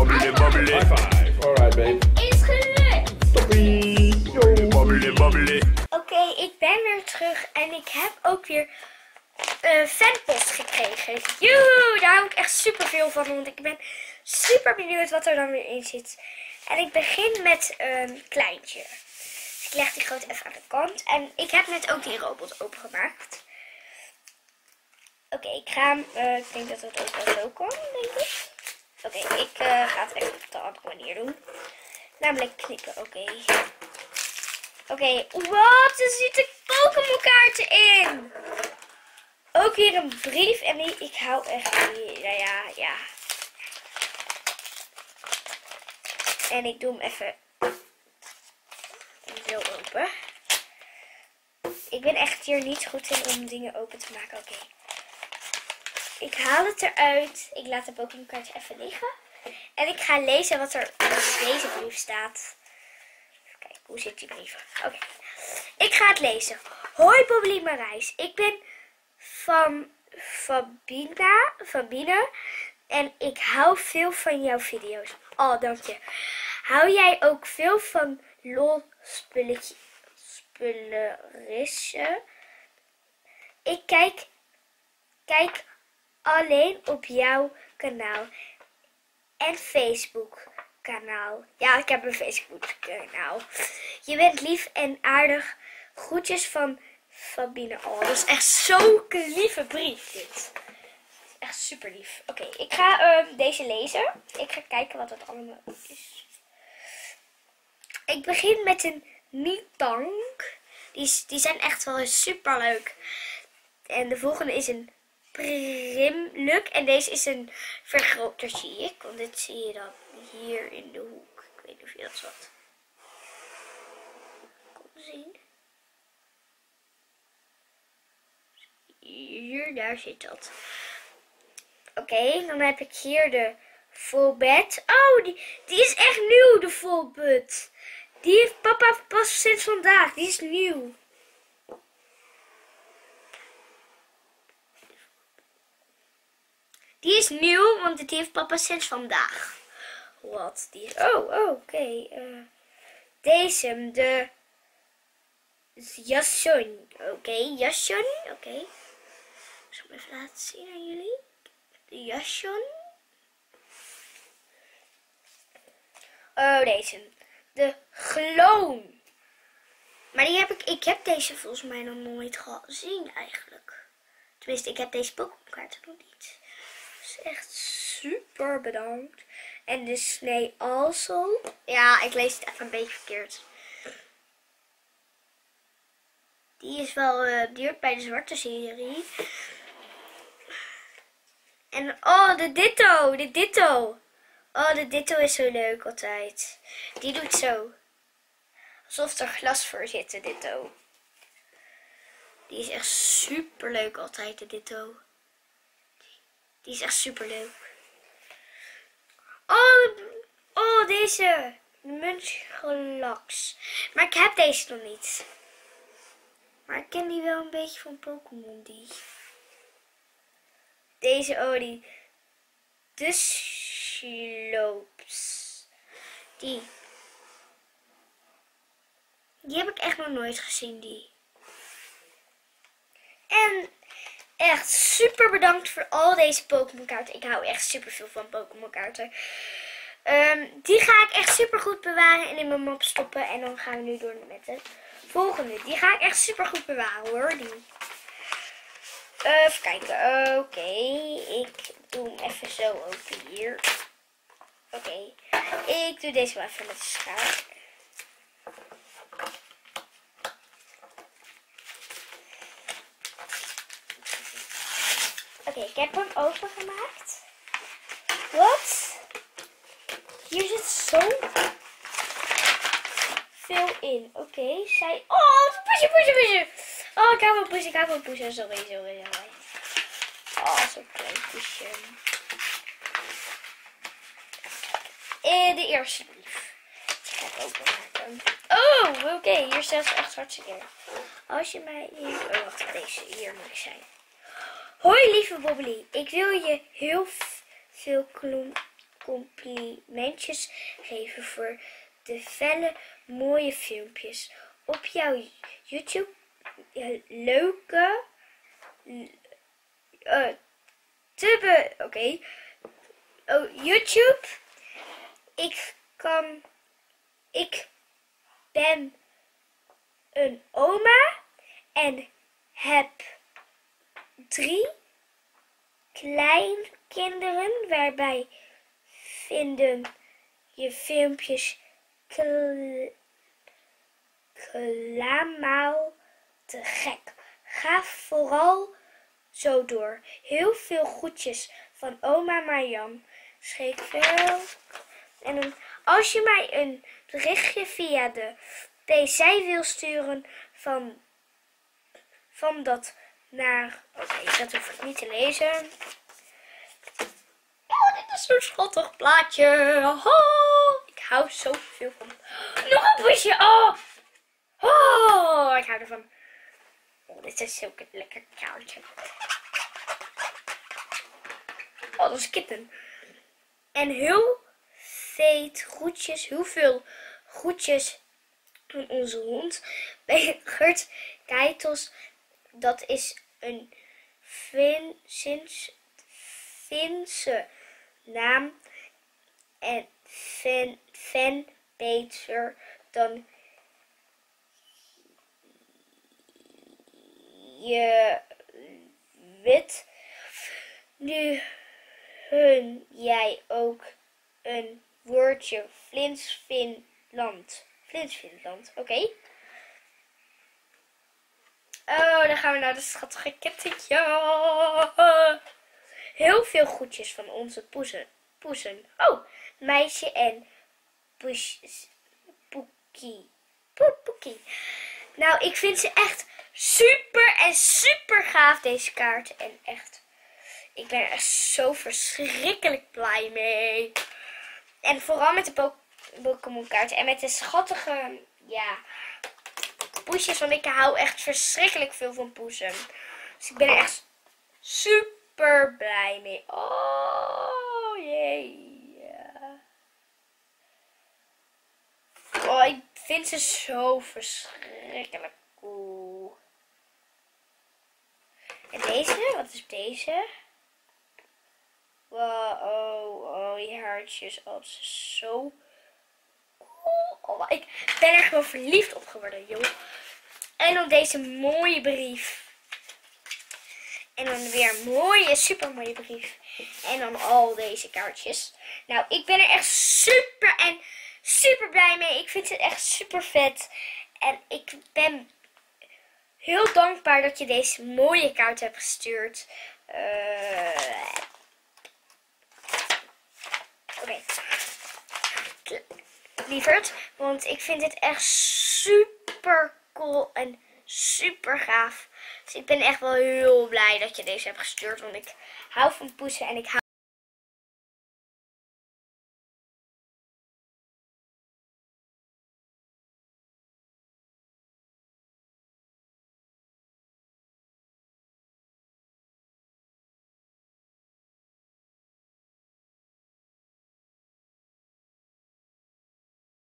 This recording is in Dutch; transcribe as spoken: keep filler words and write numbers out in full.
Bubbly, bubbly. High five. Alright, babe. Is gelukt. Toppie. Bubbly, bubbly. Oké, okay, ik ben weer terug en ik heb ook weer uh, fanpost gekregen. Joehoe, daar hou ik echt super veel van, want ik ben super benieuwd wat er dan weer in zit. En ik begin met een kleintje. Dus ik leg die groot even aan de kant. En ik heb net ook die robot opengemaakt. Oké, okay, ik ga hem, uh, ik denk dat het ook wel zo kan, denk ik. Oké, okay, ik uh, ga het echt op de andere manier doen. Namelijk knippen, oké. Okay. Oké, okay, wat? Er zitten Pokémon kaarten in. Ook weer een brief en die, ik hou echt, nou ja, ja. En ik doe hem even zo open. Ik ben echt hier niet goed in om dingen open te maken, oké. Okay. Ik haal het eruit. Ik laat de Pokémon kaartje even liggen. En ik ga lezen wat er in deze brief staat. Even kijken, hoe zit die brief? Oké. Okay. Ik ga het lezen. Hoi Bobbely Marijs. Ik ben van Fabina, Fabine. En ik hou veel van jouw video's. Oh, dank je. Hou jij ook veel van lol spulletje, spullerissen? Ik kijk, kijk alleen op jouw kanaal. En Facebook kanaal. Ja, ik heb een Facebook kanaal. Je bent lief en aardig. Groetjes van Fabine. Oh, dat is echt zo'n lieve brief dit. Echt super lief. Oké, okay, ik ga uh, deze lezen. Ik ga kijken wat het allemaal is. Ik begin met een Nitank. Die, die zijn echt wel super leuk. En de volgende is een Primluk. En deze is een vergroter, zie ik. Want dit zie je dan hier in de hoek. Ik weet niet of je dat wat kon zien. Hier, daar zit dat. Oké, okay, dan heb ik hier de Volbed. Oh, die, die is echt nieuw, de Volbed. Die heeft papa pas sinds vandaag. Die is nieuw. Die is nieuw, want die heeft papa sinds vandaag. Wat? Die is... Oh, oh oké. Okay. Uh, deze, de Jason. Oké, okay, Jason. Oké. Okay. Ik zal hem even laten zien aan jullie. De Jason. Oh, deze. De Gloon. Maar die heb ik, ik heb deze volgens mij nog nooit gezien eigenlijk. Tenminste, ik heb deze Pokémon kaarten nog niet. Dus echt super bedankt. En de Snee also. Ja, ik lees het even een beetje verkeerd. Die is wel uh, duurt bij de zwarte serie. En oh, de Ditto. De Ditto. Oh, de Ditto is zo leuk altijd. Die doet zo. Alsof er glas voor zit, de Ditto. Die is echt super leuk altijd, de Ditto. Die is echt super leuk. Oh, oh deze. Munchlax. Maar ik heb deze nog niet. Maar ik ken die wel een beetje van Pokémon. Die. Deze olie. De Sloops. Die. Die heb ik echt nog nooit gezien, die. En echt super bedankt voor al deze Pokémon kaarten. Ik hou echt super veel van Pokémon kaarten. Um, die ga ik echt super goed bewaren en in mijn map stoppen. En dan gaan we nu door met de volgende. Die ga ik echt super goed bewaren hoor. Die. Uh, even kijken. Oké. Okay. Ik doe hem even zo open hier. Oké. Okay. Ik doe deze wel even met de schaar. Oké, okay, ik heb hem opengemaakt. Wat? Hier zit zo veel in. Oké, okay, zij... Oh, pushen, pushen, pushen. Oh, ik hou van pushen, ik hou van pushen. Sorry, sorry, sorry. Oh, zo'n klein pusje. En de eerste brief. Ik ga het openmaken. Oh, oké. Okay, hier staat het echt hartstikke erg. Als je mij hier... Oh, wacht, deze hier moet ik zijn. Hoi lieve Bobbely, ik wil je heel veel complimentjes geven voor de felle mooie filmpjes op jouw YouTube. Leuke uh, te be oké okay. Oh, YouTube. Ik kan ik ben een oma en heb drie kleinkinderen, waarbij vinden je filmpjes allemaal te gek. Ga vooral zo door. Heel veel groetjes van oma Marjan. Schreef veel. En dan, als je mij een berichtje via de P C wil sturen van, van dat naar... Oké, okay, dat hoef ik niet te lezen. Oh, dit is zo'n schattig plaatje. Oh, ik hou zoveel van. Nog een busje. Oh. Oh, ik hou ervan. Oh, dit is zo'n lekker kaartje. Oh, dat is kitten. En heel veet groetjes. Heel veel groetjes van onze hond. Bij Gert Keitels. Dat is een Fin, Fins, Finse naam. En fan, fan beter dan je weet. Nu hun jij ook een woordje Flins Finland. Flins Finland, oké. Okay. Oh, dan gaan we naar de schattige kettentje. Heel veel groetjes van onze poezen. poezen. Oh, meisje en Poekie. Poekie. Nou, ik vind ze echt super en super gaaf, deze kaart. En echt, ik ben er echt zo verschrikkelijk blij mee. En vooral met de Pokémon kaarten en met de schattige, ja, poesjes. Want ik hou echt verschrikkelijk veel van poezen. Dus ik ben er echt super blij mee. Oh, jee. Oh, ik vind ze zo verschrikkelijk cool. En deze? Wat is deze? Wow, oh, oh, die haartjes. Oh, het is zo cool. Oh, ik ben er gewoon verliefd op geworden, joh. En dan deze mooie brief. En dan weer een mooie, super mooie brief. En dan al deze kaartjes. Nou, ik ben er echt super en super blij mee. Ik vind het echt super vet. En ik ben heel dankbaar dat je deze mooie kaart hebt gestuurd. Uh... Oké. Okay. Lieverd. Want ik vind het echt super cool en super gaaf. Dus ik ben echt wel heel blij dat je deze hebt gestuurd. Want ik hou van poezen en ik hou